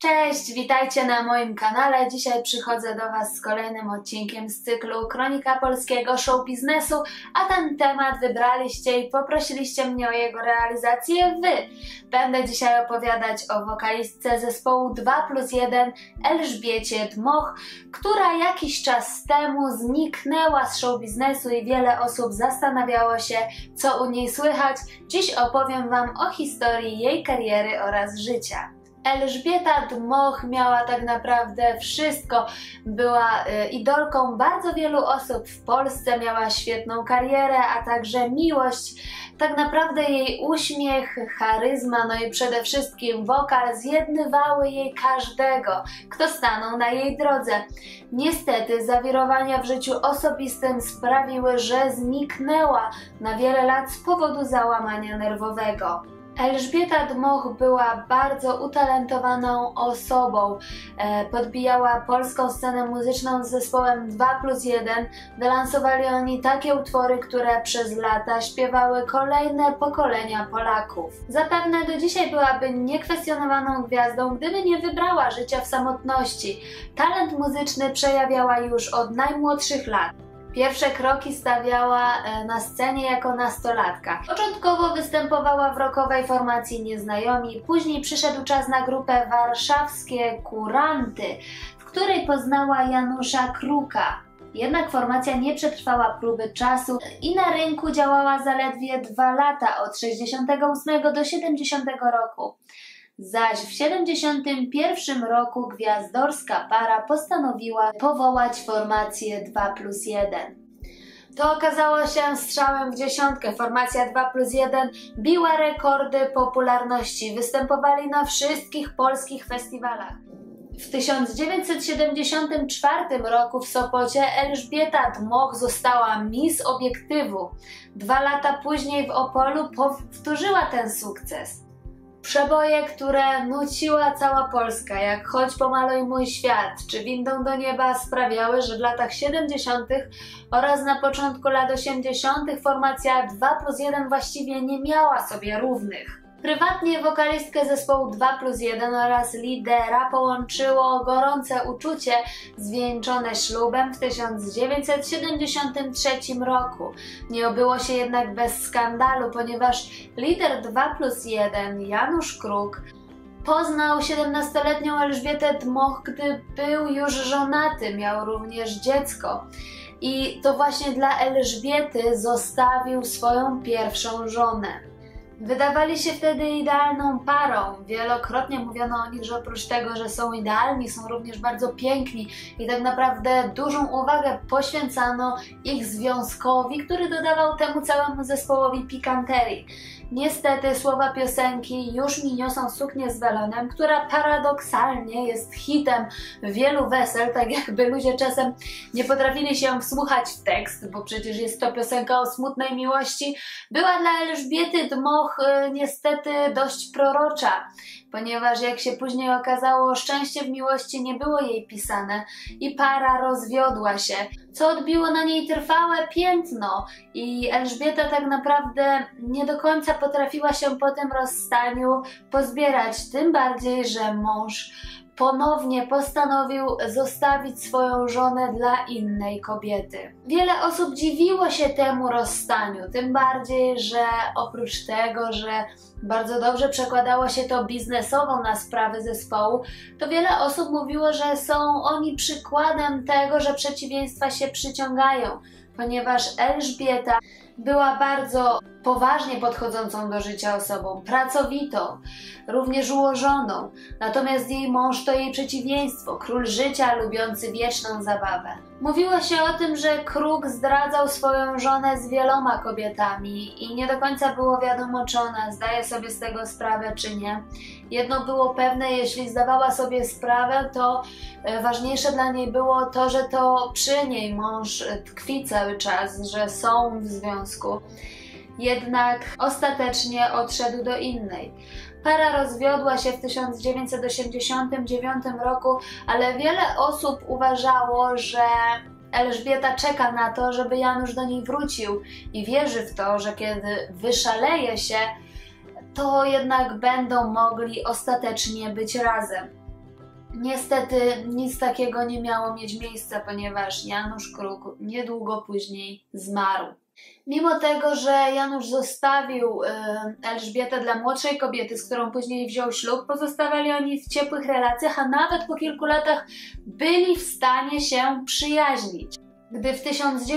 Cześć, witajcie na moim kanale. Dzisiaj przychodzę do Was z kolejnym odcinkiem z cyklu Kronika Polskiego Show Biznesu, a ten temat wybraliście i poprosiliście mnie o jego realizację Wy. Będę dzisiaj opowiadać o wokalistce zespołu 2+1 Elżbiecie Dmoch, która jakiś czas temu zniknęła z show biznesu i wiele osób zastanawiało się, co u niej słychać. Dziś opowiem Wam o historii jej kariery oraz życia. Elżbieta Dmoch miała tak naprawdę wszystko. Była idolką bardzo wielu osób w Polsce, miała świetną karierę, a także miłość. Tak naprawdę jej uśmiech, charyzma, no i przede wszystkim wokal zjednywały jej każdego, kto stanął na jej drodze. Niestety zawirowania w życiu osobistym sprawiły, że zniknęła na wiele lat z powodu załamania nerwowego. Elżbieta Dmoch była bardzo utalentowaną osobą. Podbijała polską scenę muzyczną z zespołem 2+1. Wylansowali oni takie utwory, które przez lata śpiewały kolejne pokolenia Polaków. Zapewne do dzisiaj byłaby niekwestionowaną gwiazdą, gdyby nie wybrała życia w samotności. Talent muzyczny przejawiała już od najmłodszych lat. Pierwsze kroki stawiała na scenie jako nastolatka. Początkowo występowała w rockowej formacji Nieznajomi, później przyszedł czas na grupę Warszawskie Kuranty, w której poznała Janusza Kruka. Jednak formacja nie przetrwała próby czasu i na rynku działała zaledwie 2 lata, od 68 do 70 roku. Zaś w 71 roku gwiazdorska para postanowiła powołać formację 2+1. To okazało się strzałem w dziesiątkę. Formacja 2+1 biła rekordy popularności. Występowali na wszystkich polskich festiwalach. W 1974 roku w Sopocie Elżbieta Dmoch została Miss Obiektywu. 2 lata później w Opolu powtórzyła ten sukces. Przeboje, które nuciła cała Polska, jak Chodź pomaluj mój świat czy Windą do nieba, sprawiały, że w latach 70. oraz na początku lat 80. formacja 2+1 właściwie nie miała sobie równych. Prywatnie wokalistkę zespołu 2+1 oraz lidera połączyło gorące uczucie zwieńczone ślubem w 1973 roku. Nie obyło się jednak bez skandalu, ponieważ lider 2+1 Janusz Kruk poznał 17-letnią Elżbietę Dmoch, gdy był już żonaty, miał również dziecko. I to właśnie dla Elżbiety zostawił swoją pierwszą żonę. Wydawali się wtedy idealną parą. Wielokrotnie mówiono o nich, że oprócz tego, że są idealni, są również bardzo piękni i tak naprawdę dużą uwagę poświęcano ich związkowi, który dodawał temu całemu zespołowi pikanterii. Niestety słowa piosenki Już mi niosą suknię z welonem, która paradoksalnie jest hitem wielu wesel, tak jakby ludzie czasem nie potrafili się wsłuchać w tekst, bo przecież jest to piosenka o smutnej miłości, była dla Elżbiety Dmoch niestety dość prorocza, ponieważ jak się później okazało, szczęście w miłości nie było jej pisane i para rozwiodła się, co odbiło na niej trwałe piętno i Elżbieta tak naprawdę nie do końca potrafiła się po tym rozstaniu pozbierać, tym bardziej, że mąż ponownie postanowił zostawić swoją żonę dla innej kobiety. Wiele osób dziwiło się temu rozstaniu, tym bardziej, że oprócz tego, że bardzo dobrze przekładało się to biznesowo na sprawy zespołu, to wiele osób mówiło, że są oni przykładem tego, że przeciwieństwa się przyciągają, ponieważ Elżbieta była bardzo poważnie podchodzącą do życia osobą, pracowitą, również ułożoną, natomiast jej mąż to jej przeciwieństwo, król życia lubiący wieczną zabawę. Mówiło się o tym, że Kruk zdradzał swoją żonę z wieloma kobietami i nie do końca było wiadomo, czy ona zdaje sobie z tego sprawę, czy nie. Jedno było pewne, jeśli zdawała sobie sprawę, to ważniejsze dla niej było to, że to przy niej mąż tkwi cały czas, że są w związku. Jednak ostatecznie odszedł do innej. Para rozwiodła się w 1989 roku, ale wiele osób uważało, że Elżbieta czeka na to, żeby Janusz do niej wrócił i wierzy w to, że kiedy wyszaleje się, to jednak będą mogli ostatecznie być razem. Niestety nic takiego nie miało mieć miejsca, ponieważ Janusz Kruk niedługo później zmarł. Mimo tego, że Janusz zostawił Elżbietę dla młodszej kobiety, z którą później wziął ślub, pozostawali oni w ciepłych relacjach, a nawet po kilku latach byli w stanie się przyjaźnić. Gdy w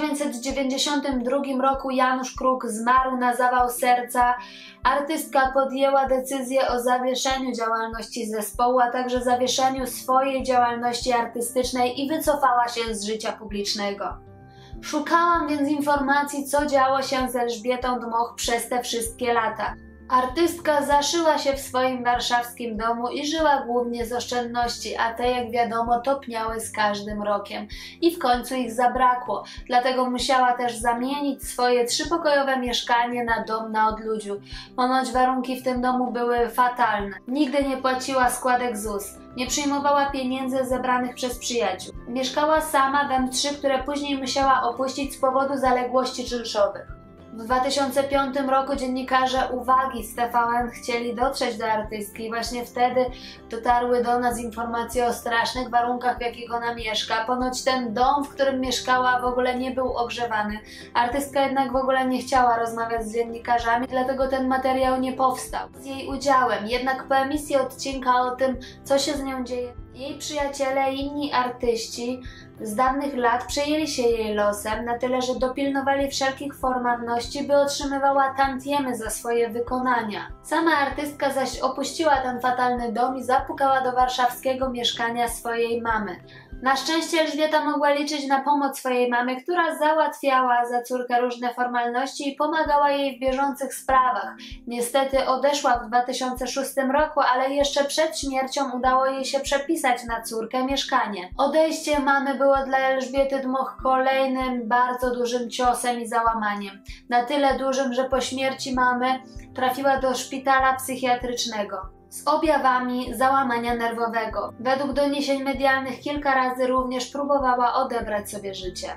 1992 roku Janusz Kruk zmarł na zawał serca, artystka podjęła decyzję o zawieszeniu działalności zespołu, a także zawieszeniu swojej działalności artystycznej i wycofała się z życia publicznego. Szukałam więc informacji, co działo się z Elżbietą Dmoch przez te wszystkie lata. Artystka zaszyła się w swoim warszawskim domu i żyła głównie z oszczędności, a te, jak wiadomo, topniały z każdym rokiem i w końcu ich zabrakło. Dlatego musiała też zamienić swoje 3-pokojowe mieszkanie na dom na odludziu. Ponoć warunki w tym domu były fatalne. Nigdy nie płaciła składek ZUS. Nie przyjmowała pieniędzy zebranych przez przyjaciół. Mieszkała sama w M3, które później musiała opuścić z powodu zaległości czynszowych. W 2005 roku dziennikarze Uwagi z TVN chcieli dotrzeć do artystki i właśnie wtedy dotarły do nas informacje o strasznych warunkach, w jakich ona mieszka. Ponoć ten dom, w którym mieszkała, w ogóle nie był ogrzewany. Artystka jednak w ogóle nie chciała rozmawiać z dziennikarzami, dlatego ten materiał nie powstał z jej udziałem. Jednak po emisji odcinka o tym, co się z nią dzieje, jej przyjaciele i inni artyści z dawnych lat przejęli się jej losem na tyle, że dopilnowali wszelkich formalności, by otrzymywała tantiemy za swoje wykonania. Sama artystka zaś opuściła ten fatalny dom i zapukała do warszawskiego mieszkania swojej mamy. Na szczęście Elżbieta mogła liczyć na pomoc swojej mamy, która załatwiała za córkę różne formalności i pomagała jej w bieżących sprawach. Niestety odeszła w 2006 roku, ale jeszcze przed śmiercią udało jej się przepisać na córkę mieszkanie. Odejście mamy było dla Elżbiety Dmoch kolejnym bardzo dużym ciosem i załamaniem. Na tyle dużym, że po śmierci mamy trafiła do szpitala psychiatrycznego z objawami załamania nerwowego. Według doniesień medialnych kilka razy również próbowała odebrać sobie życie.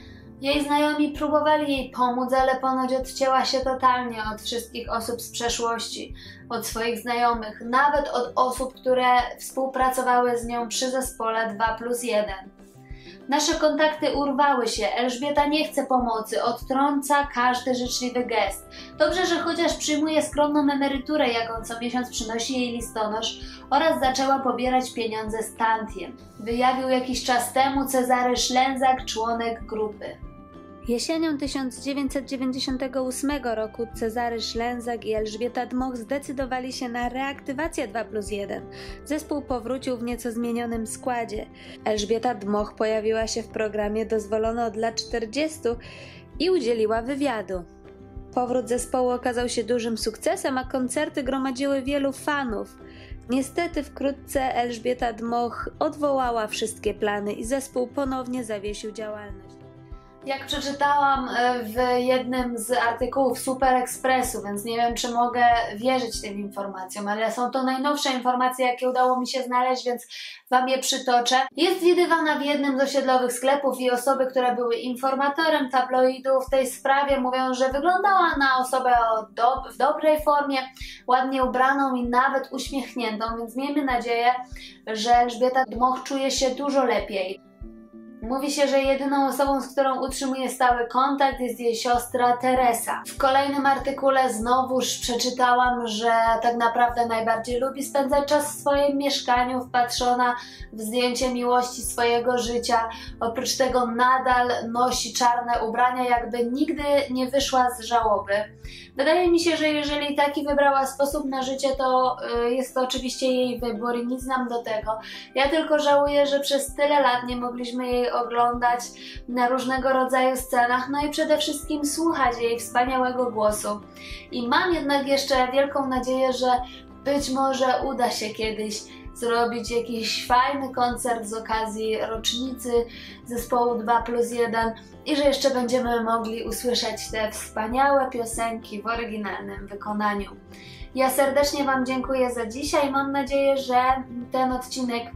Jej znajomi próbowali jej pomóc, ale ponoć odcięła się totalnie od wszystkich osób z przeszłości, od swoich znajomych, nawet od osób, które współpracowały z nią przy zespole 2+1. Nasze kontakty urwały się, Elżbieta nie chce pomocy, odtrąca każdy życzliwy gest. Dobrze, że chociaż przyjmuje skromną emeryturę, jaką co miesiąc przynosi jej listonosz, oraz zaczęła pobierać pieniądze z tantiem. Wyjawił jakiś czas temu Cezary Szlęzak, członek grupy. Jesienią 1998 roku Cezary Szlęzak i Elżbieta Dmoch zdecydowali się na reaktywację 2+1. Zespół powrócił w nieco zmienionym składzie. Elżbieta Dmoch pojawiła się w programie Dozwolono dla 40 i udzieliła wywiadu. Powrót zespołu okazał się dużym sukcesem, a koncerty gromadziły wielu fanów. Niestety wkrótce Elżbieta Dmoch odwołała wszystkie plany i zespół ponownie zawiesił działalność. Jak przeczytałam w jednym z artykułów Super Expressu, więc nie wiem, czy mogę wierzyć tym informacjom, ale są to najnowsze informacje, jakie udało mi się znaleźć, więc Wam je przytoczę. Jest widywana w jednym z osiedlowych sklepów i osoby, które były informatorem tabloidu w tej sprawie, mówią, że wyglądała na osobę w dobrej formie, ładnie ubraną i nawet uśmiechniętą, więc miejmy nadzieję, że Elżbieta Dmoch czuje się dużo lepiej. Mówi się, że jedyną osobą, z którą utrzymuje stały kontakt, jest jej siostra Teresa. W kolejnym artykule znowuż przeczytałam, że tak naprawdę najbardziej lubi spędzać czas w swoim mieszkaniu, wpatrzona w zdjęcie miłości swojego życia. Oprócz tego nadal nosi czarne ubrania, jakby nigdy nie wyszła z żałoby. Wydaje mi się, że jeżeli taki wybrała sposób na życie, to jest to oczywiście jej wybór i nic nam do tego. Ja tylko żałuję, że przez tyle lat nie mogliśmy jej oglądać na różnego rodzaju scenach, no i przede wszystkim słuchać jej wspaniałego głosu. I mam jednak jeszcze wielką nadzieję, że być może uda się kiedyś zrobić jakiś fajny koncert z okazji rocznicy zespołu 2+1 i że jeszcze będziemy mogli usłyszeć te wspaniałe piosenki w oryginalnym wykonaniu. Ja serdecznie Wam dziękuję za dzisiaj. Mam nadzieję, że ten odcinek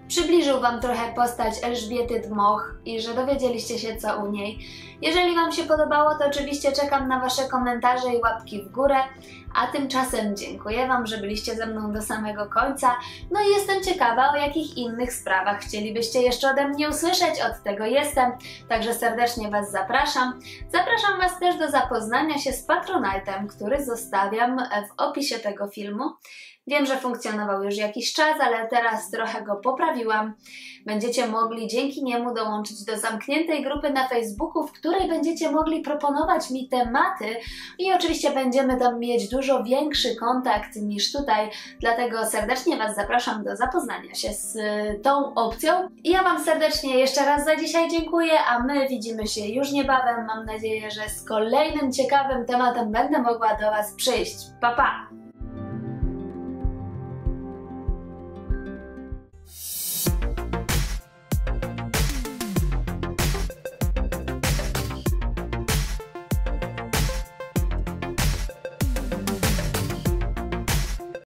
przybliżył Wam trochę postać Elżbiety Dmoch i że dowiedzieliście się co u niej. Jeżeli Wam się podobało, to oczywiście czekam na Wasze komentarze i łapki w górę, a tymczasem dziękuję Wam, że byliście ze mną do samego końca, no i jestem ciekawa, o jakich innych sprawach chcielibyście jeszcze ode mnie usłyszeć, od tego jestem, także serdecznie Was zapraszam. Zapraszam Was też do zapoznania się z Patronite'em, który zostawiam w opisie tego filmu. Wiem, że funkcjonował już jakiś czas, ale teraz trochę go poprawiłam. Będziecie mogli dzięki niemu dołączyć do zamkniętej grupy na Facebooku, w której będziecie mogli proponować mi tematy i oczywiście będziemy tam mieć dużo większy kontakt niż tutaj, dlatego serdecznie Was zapraszam do zapoznania się z tą opcją. I ja Wam serdecznie jeszcze raz za dzisiaj dziękuję, a my widzimy się już niebawem. Mam nadzieję, że z kolejnym ciekawym tematem będę mogła do Was przyjść. Pa, pa!